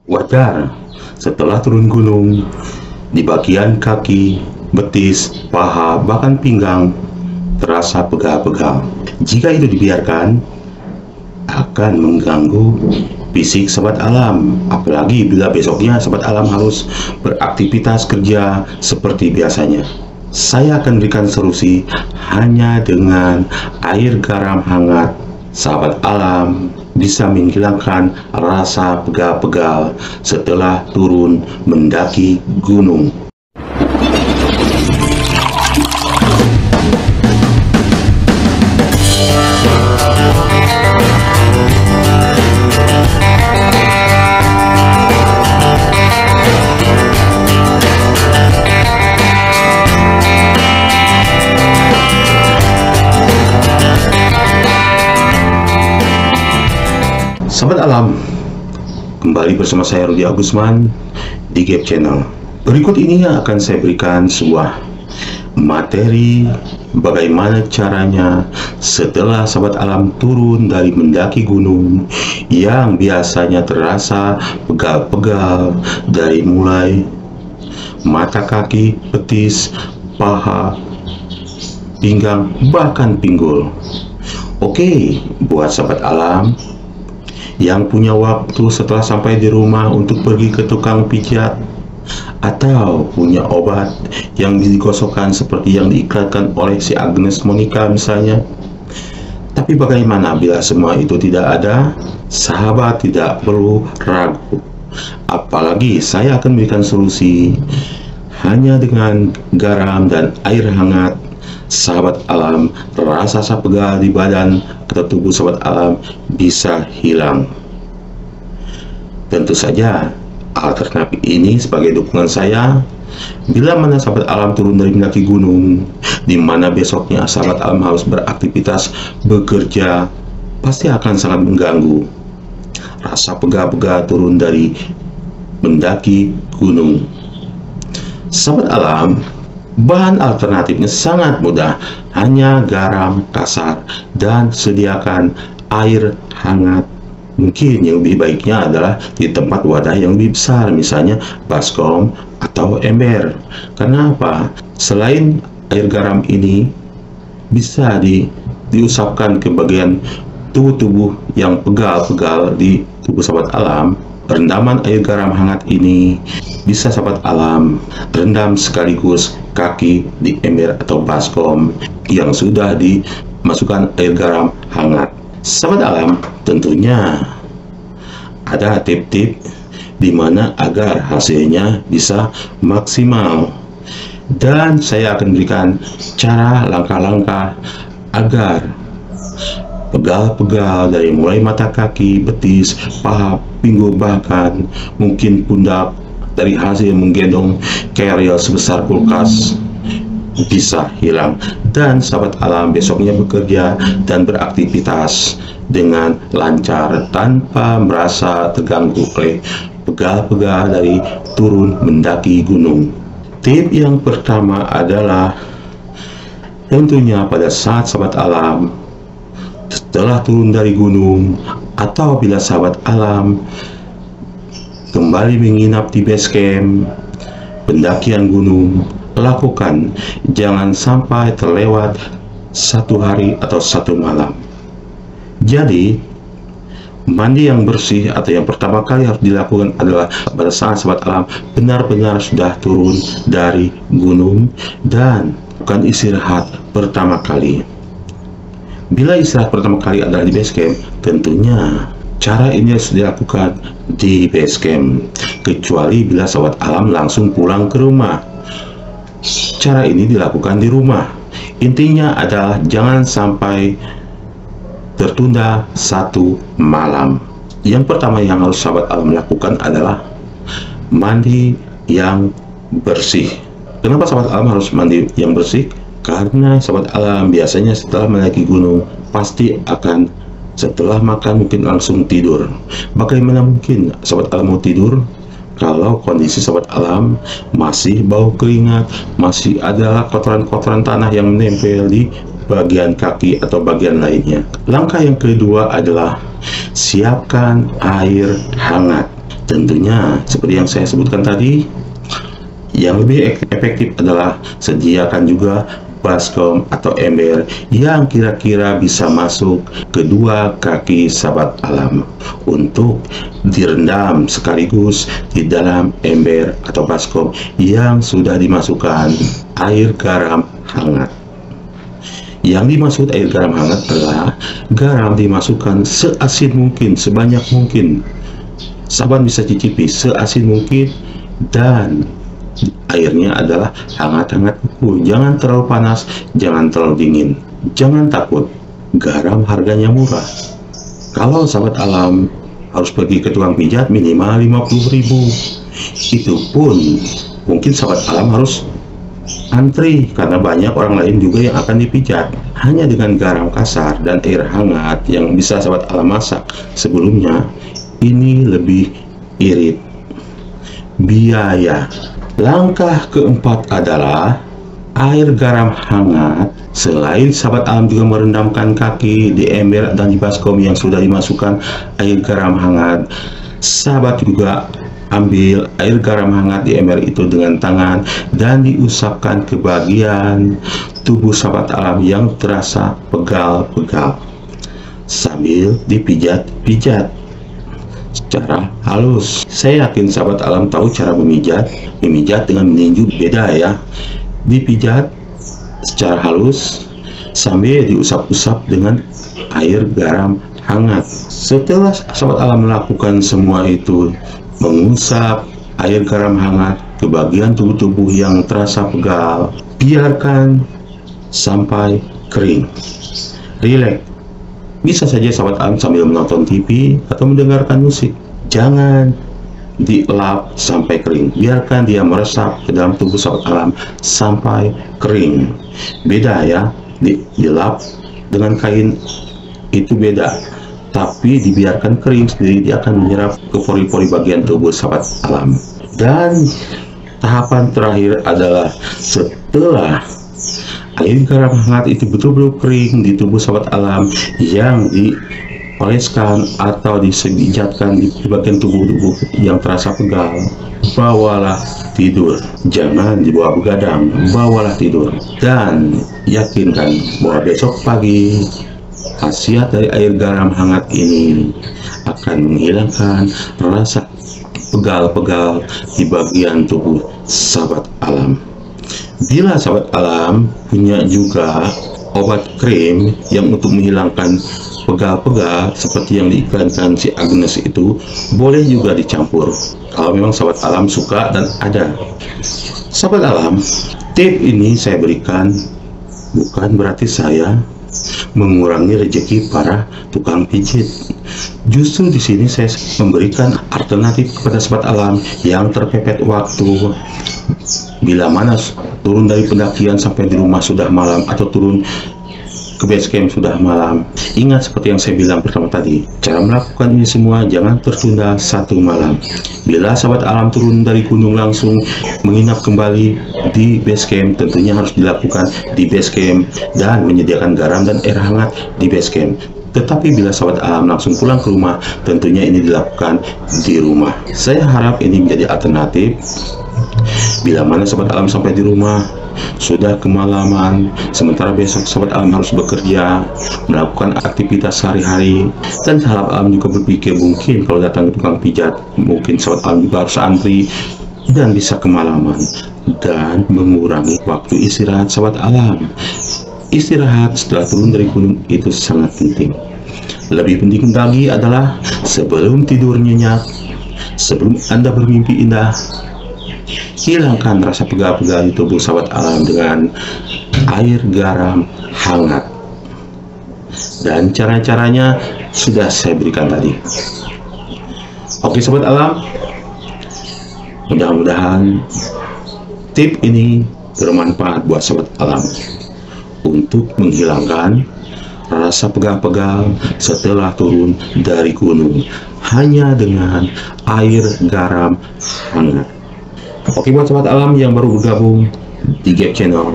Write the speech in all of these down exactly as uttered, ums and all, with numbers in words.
Wajar setelah turun gunung, di bagian kaki, betis, paha, bahkan pinggang terasa pegal-pegal. Jika itu dibiarkan, akan mengganggu fisik sahabat alam. Apalagi bila besoknya sahabat alam harus beraktivitas kerja seperti biasanya. Saya akan berikan solusi hanya dengan air garam hangat. Sahabat alam bisa menghilangkan rasa pegal-pegal setelah turun mendaki gunung. Sahabat alam, kembali bersama saya Rudi Agusman di Gap Channel. Berikut ini akan saya berikan sebuah materi bagaimana caranya setelah sahabat alam turun dari mendaki gunung yang biasanya terasa pegal-pegal dari mulai mata kaki, betis, paha, pinggang, bahkan pinggul. Oke, buat sahabat alam yang punya waktu setelah sampai di rumah untuk pergi ke tukang pijat, atau punya obat yang digosokkan seperti yang diiklankan oleh si Agnes Monica misalnya. Tapi bagaimana bila semua itu tidak ada? Sahabat tidak perlu ragu, apalagi saya akan berikan solusi hanya dengan garam dan air hangat. Sahabat alam, rasa pegal di badan atau tubuh sahabat alam bisa hilang. Tentu saja alternatif ini sebagai dukungan saya bila mana sahabat alam turun dari mendaki gunung, di mana besoknya sahabat alam harus beraktivitas bekerja, pasti akan sangat mengganggu. Rasa pegal-pegal turun dari mendaki gunung. Sahabat alam, bahan alternatifnya sangat mudah, hanya garam kasar dan sediakan air hangat. Mungkin yang lebih baiknya adalah di tempat wadah yang lebih besar, misalnya baskom atau ember. Karena apa? Selain air garam ini bisa di, diusapkan ke bagian tubuh-tubuh yang pegal-pegal di tubuh sahabat alam. Rendaman air garam hangat ini bisa sahabat alam rendam sekaligus kaki di ember atau baskom yang sudah dimasukkan air garam hangat. Sahabat alam, tentunya ada tip-tip di mana agar hasilnya bisa maksimal, dan saya akan berikan cara langkah-langkah agar pegal-pegal dari mulai mata kaki, betis, paha, pinggul, bahkan mungkin pundak dari hasil menggendong keril sebesar kulkas bisa hilang, dan sahabat alam besoknya bekerja dan beraktivitas dengan lancar tanpa merasa terganggu oleh pegal-pegal dari turun mendaki gunung. Tip yang pertama adalah tentunya pada saat sahabat alam setelah turun dari gunung, atau bila sahabat alam kembali menginap di base camp pendakian gunung, lakukan jangan sampai terlewat satu hari atau satu malam. Jadi mandi yang bersih atau yang pertama kali harus dilakukan adalah pada saat sahabat alam benar-benar sudah turun dari gunung dan bukan istirahat pertama kali. Bila istirahat pertama kali adalah di base camp, tentunya cara ini harus dilakukan di base camp, kecuali bila sahabat alam langsung pulang ke rumah. Cara ini dilakukan di rumah. Intinya adalah jangan sampai tertunda satu malam. Yang pertama yang harus sahabat alam lakukan adalah mandi yang bersih. Kenapa sahabat alam harus mandi yang bersih? Karena sahabat alam biasanya setelah mendaki gunung pasti akan setelah makan mungkin langsung tidur. Bagaimana mungkin sahabat alam mau tidur kalau kondisi sahabat alam masih bau keringat, masih ada kotoran-kotoran tanah yang menempel di bagian kaki atau bagian lainnya? Langkah yang kedua adalah siapkan air hangat. Tentunya seperti yang saya sebutkan tadi, yang lebih efektif adalah sediakan juga baskom atau ember yang kira-kira bisa masuk kedua kaki sahabat alam untuk direndam sekaligus di dalam ember atau baskom yang sudah dimasukkan air garam hangat. Yang dimaksud air garam hangat adalah garam dimasukkan seasin mungkin, sebanyak mungkin. Sahabat bisa cicipi seasin mungkin, dan airnya adalah hangat-hangat beku. Jangan terlalu panas, jangan terlalu dingin. Jangan takut, garam harganya murah. Kalau sahabat alam harus pergi ke tukang pijat minimal lima puluh ribu. Itu pun mungkin sahabat alam harus antri karena banyak orang lain juga yang akan dipijat. Hanya dengan garam kasar dan air hangat yang bisa sahabat alam masak sebelumnya, ini lebih irit biaya. Langkah keempat adalah air garam hangat. Selain sahabat alam juga merendamkan kaki di ember dan di baskom yang sudah dimasukkan air garam hangat, sahabat juga ambil air garam hangat di ember itu dengan tangan dan diusapkan ke bagian tubuh sahabat alam yang terasa pegal-pegal sambil dipijat-pijat secara halus. Saya yakin sahabat alam tahu cara memijat. Memijat dengan meninju beda ya. Dipijat secara halus sambil diusap-usap dengan air garam hangat. Setelah sahabat alam melakukan semua itu, mengusap air garam hangat ke bagian tubuh-tubuh yang terasa pegal, biarkan sampai kering. Rileks. Bisa saja sahabat alam sambil menonton T V atau mendengarkan musik. Jangan dilap sampai kering. Biarkan dia meresap ke dalam tubuh sahabat alam sampai kering. Beda ya, di, dilap dengan kain itu beda. Tapi dibiarkan kering sendiri, dia akan menyerap ke pori-pori bagian tubuh sahabat alam. Dan tahapan terakhir adalah setelah air garam hangat itu betul-betul kering di tubuh sahabat alam yang dioleskan atau disebijatkan di bagian tubuh-tubuh yang terasa pegal, bawalah tidur. Jangan dibawa begadang, bawalah tidur. Dan yakinkan bahwa besok pagi khasiat dari air garam hangat ini akan menghilangkan rasa pegal-pegal di bagian tubuh sahabat alam. Bila sahabat alam punya juga obat krim yang untuk menghilangkan pegal-pegal seperti yang diiklankan si Agnes itu, boleh juga dicampur kalau memang sahabat alam suka dan ada. Sahabat alam, tip ini saya berikan bukan berarti saya mengurangi rezeki para tukang pijit. Justru di sini saya memberikan alternatif kepada sahabat alam yang terpepet waktu. Bila mana turun dari pendakian sampai di rumah sudah malam, atau turun ke base camp sudah malam, ingat seperti yang saya bilang pertama tadi, cara melakukan ini semua jangan tertunda satu malam. Bila sahabat alam turun dari gunung langsung menginap kembali di base camp, tentunya harus dilakukan di base camp dan menyediakan garam dan air hangat di base camp. Tetapi bila sahabat alam langsung pulang ke rumah, tentunya ini dilakukan di rumah. Saya harap ini menjadi alternatif. Bila mana sahabat alam sampai di rumah sudah kemalaman, sementara besok sahabat alam harus bekerja, melakukan aktivitas sehari-hari, dan sahabat alam juga berpikir mungkin kalau datang ke tukang pijat, mungkin sahabat alam juga harus antri dan bisa kemalaman dan mengurangi waktu istirahat sahabat alam. Istirahat setelah turun dari gunung itu sangat penting. Lebih penting lagi adalah sebelum tidur nyenyak, sebelum Anda bermimpi indah, hilangkan rasa pegal-pegal di tubuh sahabat alam dengan air garam hangat. Dan cara-caranya sudah saya berikan tadi. Oke sahabat alam, mudah-mudahan tip ini bermanfaat buat sahabat alam untuk menghilangkan rasa pegal-pegal setelah turun dari gunung hanya dengan air garam hangat. Oke buat sahabat alam yang baru bergabung di Gap Channel,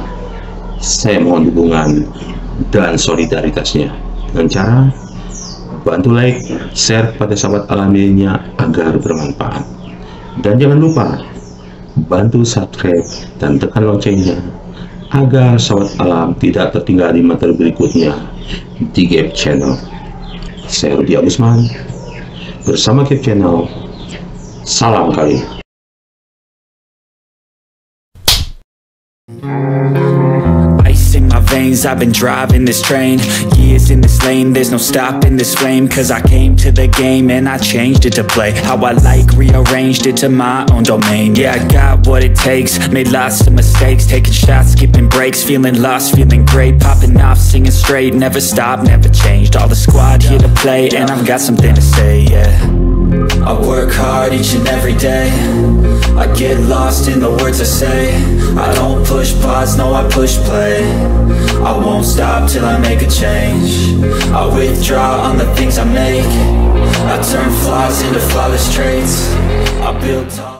saya mohon dukungan dan solidaritasnya dengan cara bantu like, share kepada sahabat alam lainnya agar bermanfaat. Dan jangan lupa bantu subscribe dan tekan loncengnya agar sahabat alam tidak tertinggal di materi berikutnya di Gap Channel. Saya Rudi Agusman bersama Gap Channel. Salam kali. Ice in my veins, I've been driving this train. Years in this lane, there's no stopping this flame. Cause I came to the game and I changed it to play how I like, rearranged it to my own domain. Yeah, I got what it takes, made lots of mistakes, taking shots, skipping breaks, feeling lost, feeling great, popping off, singing straight, never stopped, never changed. All the squad here to play and I've got something to say, yeah. I work hard each and every day, I get lost in the words I say. I don't push pause, no I push play. I won't stop till I make a change. I withdraw on the things I make. I turn flaws into flawless traits. I build tall